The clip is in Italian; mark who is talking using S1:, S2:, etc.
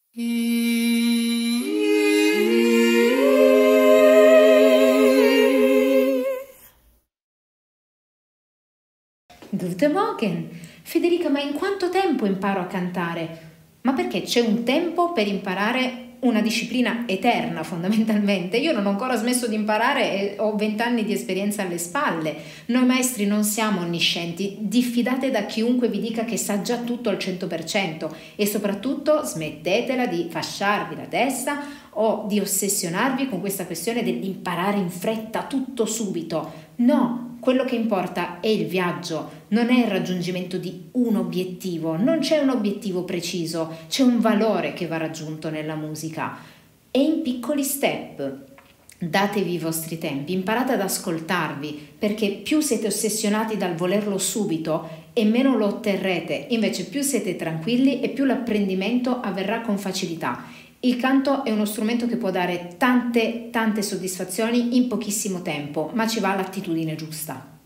S1: Guten Morgen! Federica, ma in quanto tempo imparo a cantare? Ma perché c'è un tempo per imparare una disciplina eterna, fondamentalmente? Io non ho ancora smesso di imparare e ho 20 anni di esperienza alle spalle. Noi maestri non siamo onniscienti, diffidate da chiunque vi dica che sa già tutto al 100% e soprattutto smettetela di fasciarvi la testa o di ossessionarvi con questa questione dell'imparare in fretta tutto subito. No! Quello che importa è il viaggio, non è il raggiungimento di un obiettivo, non c'è un obiettivo preciso, c'è un valore che va raggiunto nella musica. E in piccoli step. Datevi i vostri tempi, imparate ad ascoltarvi, perché più siete ossessionati dal volerlo subito e meno lo otterrete, invece più siete tranquilli e più l'apprendimento avverrà con facilità. Il canto è uno strumento che può dare tante soddisfazioni in pochissimo tempo, ma ci va l'attitudine giusta.